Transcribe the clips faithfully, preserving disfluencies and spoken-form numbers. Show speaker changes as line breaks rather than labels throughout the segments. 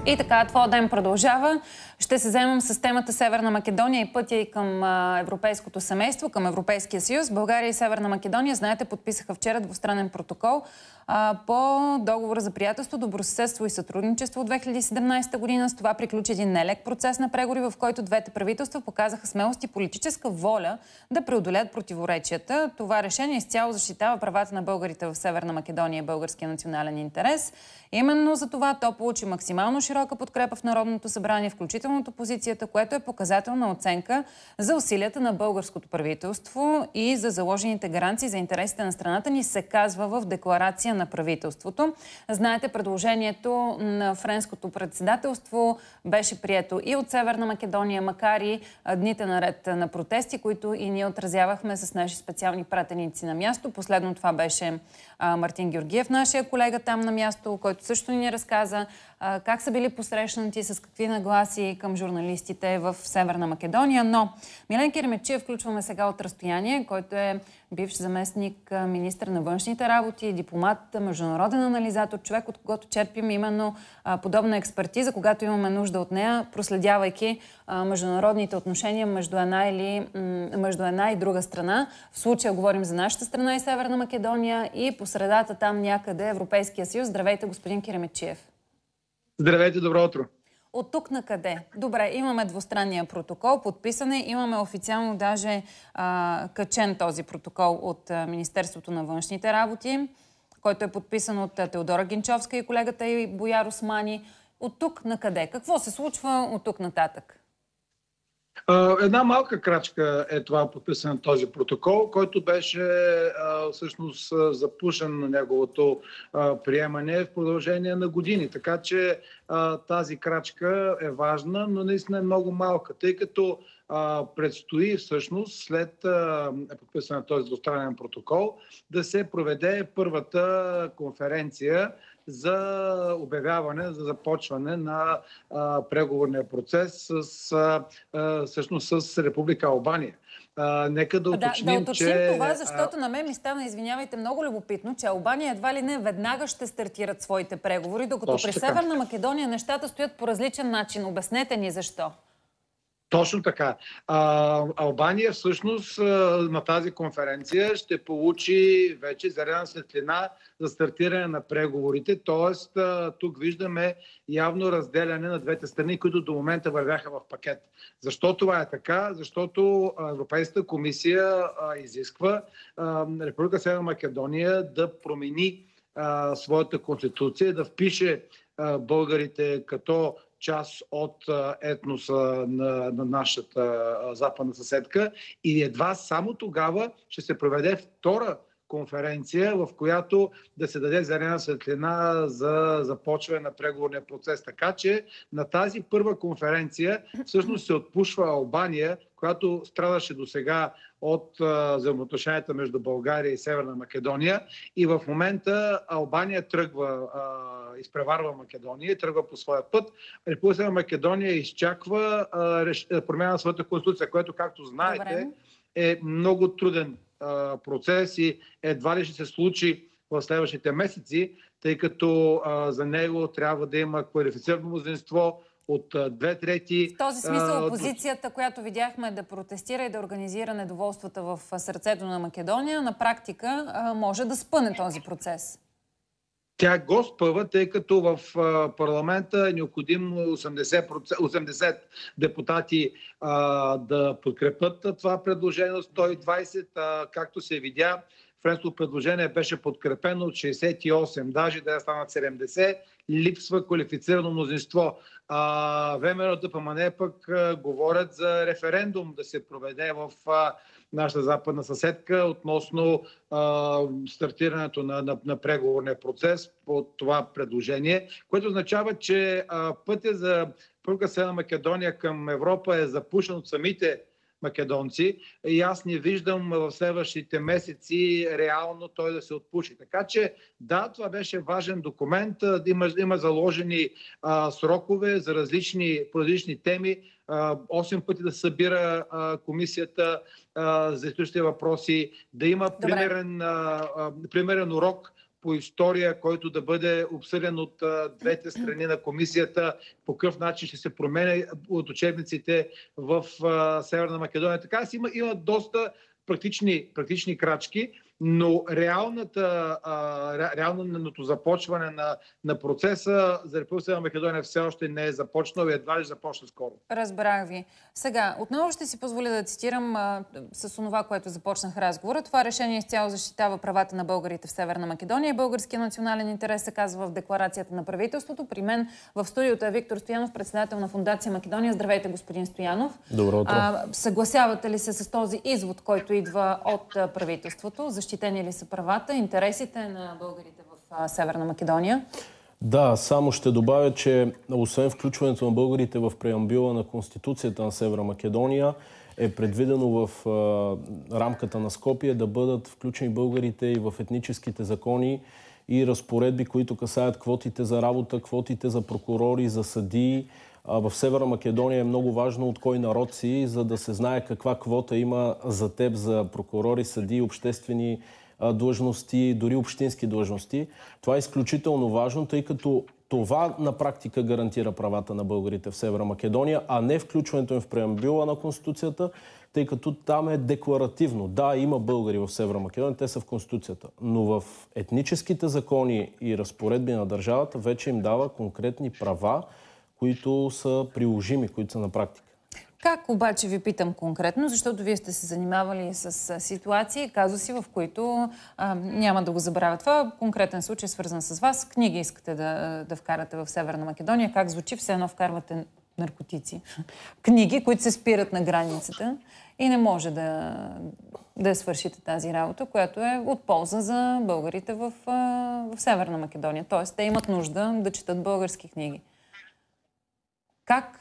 И така, твой ден продължава. Ще се заемам с темата Северна Македония и пътя и към а, европейското семейство, към Европейския съюз. България и Северна Македония, знаете, подписаха вчера двустранен протокол а, по договора за приятелство, добросъседство и сътрудничество от две хиляди и седемнадесета година. С това приключи един нелек процес на преговори, в който двете правителства показаха смелост и политическа воля да преодолеят противоречията. Това решение изцяло защитава правата на българите в Северна Македония и българския национален интерес. Именно за това то получи максимално широка подкрепа в Народното събрание, включително от опозицията, което е показателна оценка за усилията на българското правителство и за заложените гаранции за интересите на страната ни, се казва в декларация на правителството. Знаете, предложението на френското председателство беше прието и от Северна Македония, макар и дните наред на протести, които и ние отразявахме с наши специални пратеници на място. Последно това беше а, Мартин Георгиев, нашия колега там на място, който също ни разказа а, как са били посрещнати, с какви нагласи към журналистите в Северна Македония. Но Милен Киремечиев включваме сега от разстояние, който е бивш заместник министър на външните работи, дипломат, международен анализатор, човек, от когото черпим именно а, подобна експертиза, когато имаме нужда от нея, проследявайки а, международните отношения между една, или, между една и друга страна. В случая говорим за нашата страна и Северна Македония и по средата там някъде Европейския съюз. Здравейте, господин Киремечиев.
Здравейте, добро утро.
От тук на къде? Добре, имаме двустранния протокол, подписане, имаме официално даже а, качен този протокол от а, Министерството на външните работи, който е подписан от а, Теодора Генчовска и колегата и Бояр Османи. От тук на къде? Какво се случва от тук нататък?
Една малка крачка е това подписане на този протокол, който беше а, всъщност запушен на неговото а, приемане в продължение на години. Така че а, тази крачка е важна, но наистина е много малка, тъй като а, предстои всъщност след а, подписане на този двустранен протокол да се проведе първата конференция за обявяване, за започване на а, преговорния процес с, а, всъщност с Република Албания. А, нека да уточним,
да, да уточним
че...
това, защото на мен ми стана, извинявайте, много любопитно, че Албания едва ли не веднага ще стартират своите преговори, докато
Точно
при
така.
Северна Македония нещата стоят по различен начин. Обяснете ни защо.
Точно така. А, Албания всъщност на тази конференция ще получи вече зелена светлина за стартиране на преговорите. Тоест, тук виждаме явно разделяне на двете страни, които до момента вървяха в пакет. Защо това е така? Защото Европейската комисия изисква Република Северна Македония да промени своята конституция, да впише българите като част от етноса на, на нашата западна съседка и едва само тогава ще се проведе втора конференция, в която да се даде зелена светлина за започване на преговорния процес. Така че на тази първа конференция всъщност се отпушва Албания, която страдаше до сега от а, взаимоотношенията между България и Северна Македония. И в момента Албания тръгва, а, изпреварва Македония и тръгва по своя път. Република Северна Македония изчаква а, реш... промяна на своята конституция, което, както знаете,
Добре,
е много труден а, процес и едва ли ще се случи в следващите месеци, тъй като а, за него трябва да има квалифицирано мнозинство от две трети.
В този смисъл опозицията, която видяхме да протестира и да организира недоволствата в сърцето на Македония, на практика може да спъне този процес.
Тя го спъва, тъй като в парламента е необходимо осемдесет депутати а, да подкрепят това предложение от сто и двадесет, а, както се видя. Френското предложение беше подкрепено от шейсет и осем, даже да станат седемдесет, липсва квалифицирано мнозинство. А, ВМРО ДПМНЕ пък а, говорят за референдум да се проведе в а, нашата западна съседка относно а, стартирането на, на, на преговорния процес по това предложение, което означава, че а, пътя за Република Северна Македония към Европа е запушен от самите македонци и аз не виждам в следващите месеци реално той да се отпуши. Така че да, това беше важен документ, има, има заложени а, срокове за различни, по различни теми, осем пъти да събира а, комисията а, за исторически въпроси, да има примерен, а, а, примерен урок по история, който да бъде обсъден от а, двете страни на комисията, по какъв начин ще се променя от учебниците в а, Северна Македония. Така си има, има доста практични, практични крачки, но реалната, а, реалното започване на, на процеса за Република Северна Македония все още не е започнал и едва ли започне скоро.
Разбрах ви. Сега, отново ще си позволя да цитирам а, с това, което започнах разговора. Това решение изцяло защитава правата на българите в Северна Македония и българския национален интерес, се казва в декларацията на правителството. При мен в студиото е Виктор Стоянов, председател на Фондация Македония. Здравейте, господин Стоянов.
Добро утро.
А, съгласявате ли се с този извод, който идва от правителството? Защитени ли са правата, интересите на българите в а, Северна Македония?
Да, само ще добавя, че освен включването на българите в преамбюла на Конституцията на Северна Македония, е предвидено в а, рамката на Скопие да бъдат включени българите и в етническите закони и разпоредби, които касаят квотите за работа, квотите за прокурори, за съдии. А в Северна Македония е много важно от кой народ си, за да се знае каква квота има за теб за прокурори, съдии, обществени длъжности, дори общински длъжности. Това е изключително важно, тъй като това на практика гарантира правата на българите в Северна Македония, а не включването им в преамбюла на Конституцията, тъй като там е декларативно. Да, има българи в Северна Македония, те са в Конституцията, но в етническите закони и разпоредби на държавата вече им дава конкретни права, които са приложими, които са на практика.
Как обаче ви питам конкретно, защото вие сте се занимавали с ситуации, казуси, в които а, няма да го забравя това. Конкретен случай, свързан с вас. Книги искате да, да вкарате в Северна Македония. Как звучи? Все едно вкарвате наркотици. Книги, които се спират на границата и не може да, да свършите тази работа, която е от полза за българите в, в Северна Македония. Тоест, те имат нужда да четат български книги. Как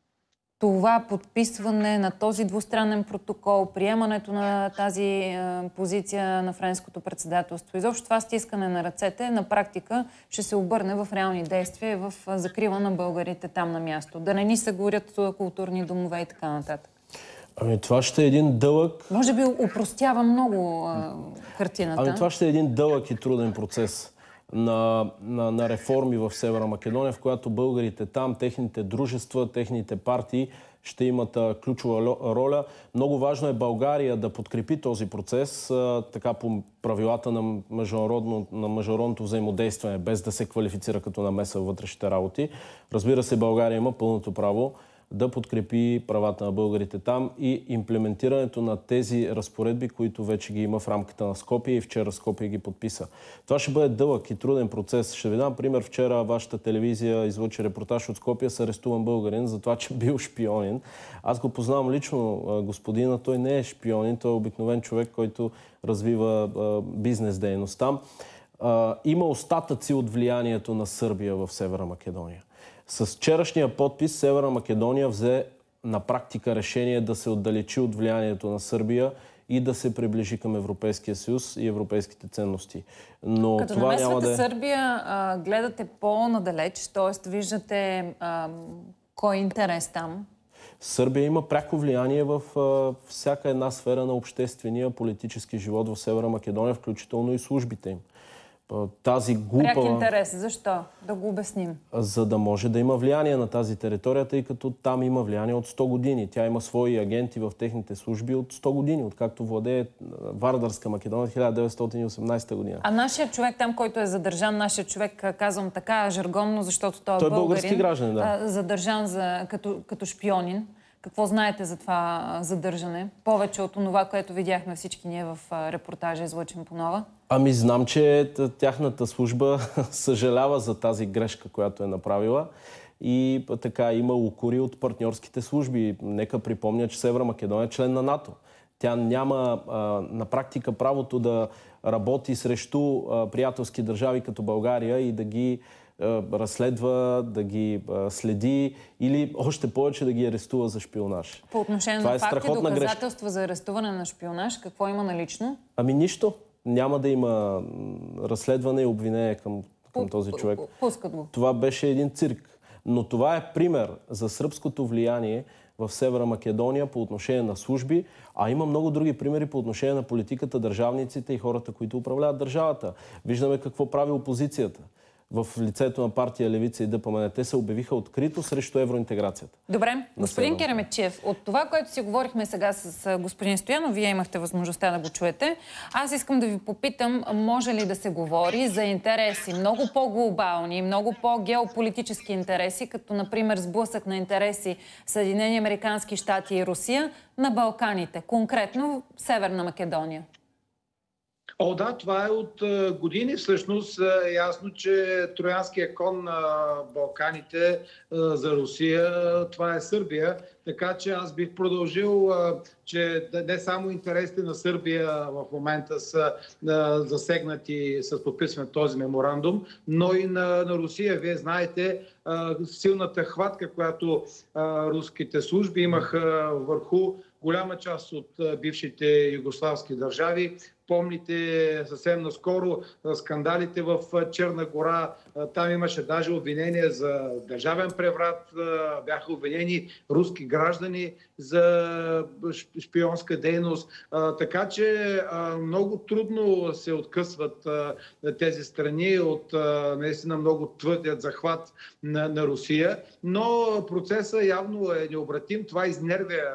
това подписване на този двустранен протокол, приемането на тази е, позиция на френското председателство, изобщо това стискане на ръцете, на практика ще се обърне в реални действия, в закрила на българите там на място. Да не ни се горят културни домове и така нататък.
Ами това ще е един дълъг...
Може би упростява много е, картината.
Ами това ще е един дълъг и труден процес на, на, на реформи в Северна Македония, в която българите там, техните дружества, техните партии ще имат а, ключова роля. Много важно е България да подкрепи този процес а, така по правилата на, международно, на международното взаимодействие, без да се квалифицира като намеса в вътрешните работи. Разбира се, България има пълното право да подкрепи правата на българите там и имплементирането на тези разпоредби, които вече ги има в рамката на Скопие и вчера Скопие ги подписа. Това ще бъде дълъг и труден процес. Ще ви дам пример. Вчера вашата телевизия излъчи репортаж от Скопие с арестуван българин за това, че бил шпионин. Аз го познавам лично господина. Той не е шпионин, той е обикновен човек, който развива бизнес дейност там. Има остатъци от влиянието на Сърбия в Северна Македония. С вчерашния подпис Северна Македония взе на практика решение да се отдалечи от влиянието на Сърбия и да се приближи към Европейския съюз и европейските ценности. Но
като
това няма да е...
Сърбия, а, гледате по-надалеч, т.е. виждате а, кой е интерес там?
Сърбия има пряко влияние в а, всяка една сфера на обществения политически живот в Северна Македония, включително и службите им. Тази глупава...
Пряк интерес. Защо? Да го обясним.
За да може да има влияние на тази територия, тъй като там има влияние от сто години. Тя има свои агенти в техните служби от сто години, откакто владее Вардарска Македония от хиляда деветстотин и осемнадесета година.
А нашия човек там, който е задържан, нашия човек, казвам така жаргонно, защото той е
той
българин,
български граждан, да.
задържан за, като, като шпионин. Какво знаете за това задържане? Повече от това, което видяхме всички ние в репортажа излъчен по нова?
Ами знам, че тяхната служба съжалява за тази грешка, която е направила. И така има укори от партньорските служби. Нека припомня, че Северна Македония е член на НАТО. Тя няма а, на практика правото да работи срещу а, приятелски държави като България и да ги разследва, да ги следи или още повече да ги арестува за шпионаж.
По отношение
това
на
е
факти, доказателства
грешка.
За арестуване на шпионаж, какво има налично?
Ами нищо. Няма да има разследване и обвинение към, към този човек.
Пускат го.
Това беше един цирк. Но това е пример за сръбското влияние в Северна Македония по отношение на служби, а има много други примери по отношение на политиката, държавниците и хората, които управляват държавата. Виждаме какво прави опозицията в лицето на партия Левица и ДПМН. Те се обявиха открито срещу евроинтеграцията.
Добре, господин Керемечиев, от това, което си говорихме сега с господин Стоянов, вие имахте възможността да го чуете. Аз искам да ви попитам, може ли да се говори за интереси много по-глобални, много по-геополитически интереси, като например сблъсък на интереси Съединени американски щати и Русия на Балканите, конкретно в Северна Македония?
О, да, това е от години. Всъщност е ясно, че троянския кон на Балканите за Русия, това е Сърбия. Така че аз бих продължил, че не само интересите на Сърбия в момента са засегнати с подписване на този меморандум, но и на, на Русия. Вие знаете силната хватка, която руските служби имаха върху голяма част от бившите югославски държави. Помните съвсем наскоро скандалите в Черна гора. Там имаше даже обвинения за държавен преврат. Бяха обвинени руски граждани за шпионска дейност. Така че много трудно се откъсват тези страни от наистина много твърдият захват на, на Русия. Но процесът явно е необратим. Това изнервя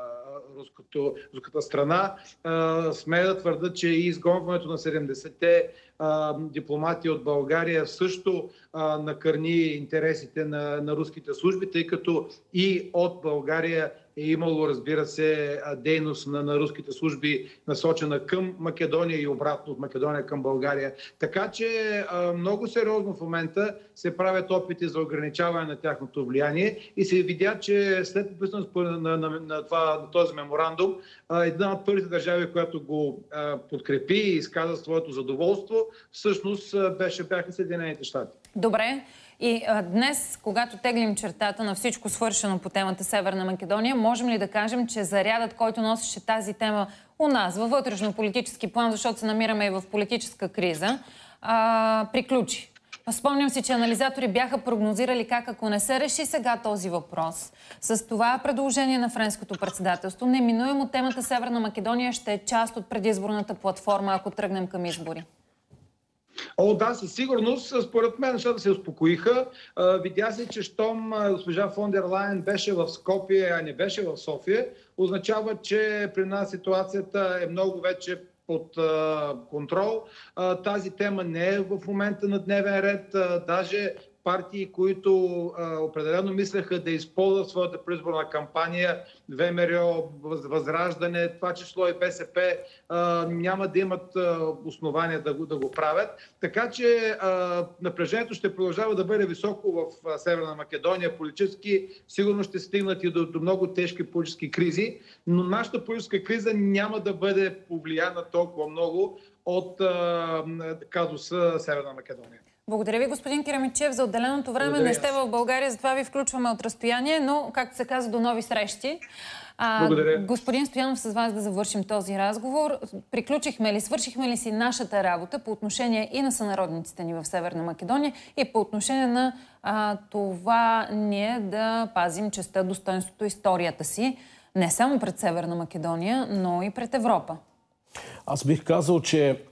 Руското, руската страна. Смея да твърда, че и изгонването на седемдесетте дипломати от България също а, накърни интересите на, на руските служби, тъй като и от България е имало, разбира се, дейност на, на руските служби, насочена към Македония и обратно от Македония към България. Така че а, много сериозно в момента се правят опити за ограничаване на тяхното влияние и се видя, че след подписването на, на, на, на, на този меморандум, а, една от първите държави, която го а, подкрепи и изказа своето задоволство, всъщност беше, бяха Съединените щати.
Добре. И а, днес, когато теглим чертата на всичко свършено по темата Северна Македония, можем ли да кажем, че зарядът, който носеше тази тема у нас във вътрешно-политически план, защото се намираме и в политическа криза, а, приключи? Спомням си, че анализатори бяха прогнозирали как, ако не се реши сега този въпрос, с това предложение на френското председателство, неминуемо темата Северна Македония ще е част от предизборната платформа, ако тръгнем към избори.
О, да, със сигурност. Според мен нещата се успокоиха. Видя се, че щом госпожа фон дер Лайен беше в Скопие, а не беше в София, означава, че при нас ситуацията е много вече под а, контрол. А, тази тема не е в момента на дневен ред. А, даже партии, които а, определено мислеха да използват своята предизборна кампания, ВМРО, Възраждане, това число и БСП, а, няма да имат а, основания да го, да го правят. Така че а, напрежението ще продължава да бъде високо в а, Северна Македония. Политически сигурно ще стигнат и до, до много тежки политически кризи, но нашата политическа криза няма да бъде повлияна толкова много от а, казуса Северна Македония.
Благодаря ви, господин Керемечиев, за отделеното време.
Благодаря.
Не сте в България, затова ви включваме от разстояние, но, както се казва, до нови срещи. А,
Благодаря.
Господин Стоянов, с вас да завършим този разговор. Приключихме ли, свършихме ли си нашата работа по отношение и на сънародниците ни в Северна Македония и по отношение на а, това ние да пазим честта, достоинството, историята си, не само пред Северна Македония, но и пред Европа?
Аз бих казал, че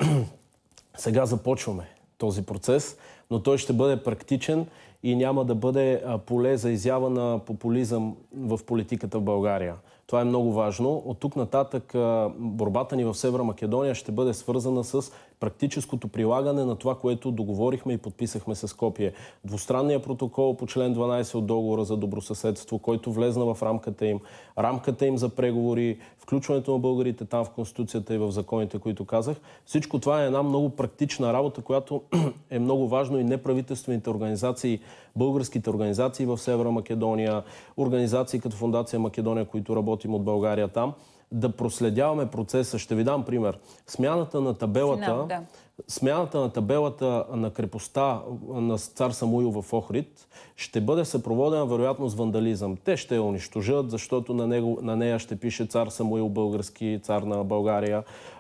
сега започваме този процес, но той ще бъде практичен и няма да бъде поле за изява на популизъм в политиката в България. Това е много важно. От тук нататък борбата ни в Северна Македония ще бъде свързана с практическото прилагане на това, което договорихме и подписахме с Скопие. Двустранния протокол по член дванайсет от договора за добросъседство, който влезна в рамката им, рамката им за преговори, включването на българите там в Конституцията и в законите, които казах. Всичко това е една много практична работа, която е много важно и неправителствените организации, българските организации в Северна Македония, организации като Фондация Македония, които работим от България там, да проследяваме процеса. Ще ви дам пример. Смяната на табелата, Финал, да. смяната на табелата на крепостта на цар Самуил в Охрид ще бъде съпроводена вероятно с вандализъм. Те ще я унищожат, защото на, него, на нея ще пише цар Самуил български, цар на България.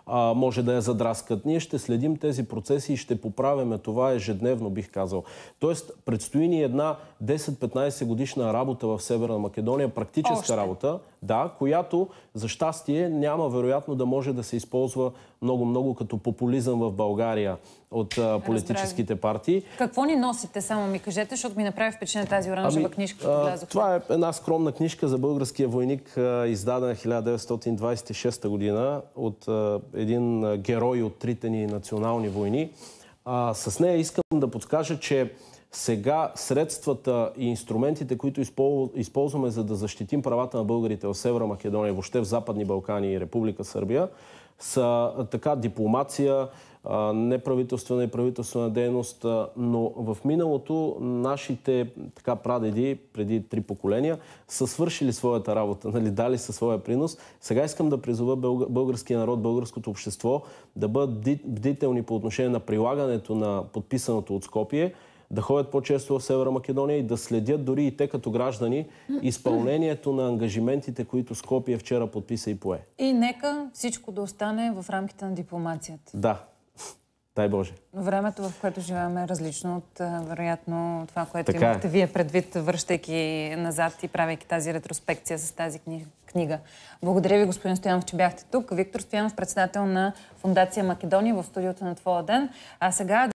а, може да я задраскат. Ние ще следим тези процеси и ще поправяме това ежедневно, бих казал. Тоест, предстои ни една десет-петнайсет годишна работа в Северна Македония, практическа Още. работа, да, която за щастие няма вероятно да може да се използва много-много като популизъм в България от а, политическите партии.
Какво ни носите, само ми кажете, защото ми направи впечатление тази оранжева ами, книжка, като влязох.
Това е една скромна книжка за българския войник, а, издадена хиляда деветстотин двайсет и шеста година от а, един а, герой от трите ни национални войни. А, с нея искам да подскажа, че сега средствата и инструментите, които използваме за да защитим правата на българите в Северна Македония, въобще в Западни Балкани и Република Сърбия, са така дипломация, неправителствена и правителствена дейност, но в миналото нашите така прадеди, преди три поколения, са свършили своята работа, нали, дали със своя принос. Сега искам да призова българския народ, българското общество да бъдат бдителни по отношение на прилагането на подписаното от Скопие, да ходят по-често в Северна Македония и да следят дори и те като граждани изпълнението на ангажиментите, които Скопие вчера подписа и пое.
И нека всичко да остане в рамките на дипломацията.
Да. Дай Боже.
Времето, в което живеем, е различно от, вероятно, това, което така имахте е. Вие предвид, връщайки назад и правейки тази ретроспекция с тази книга. Благодаря ви, господин Стоянов, че бяхте тук. Виктор Стоянов, председател на Фондация Македония в студиото на Твоя ден. А сега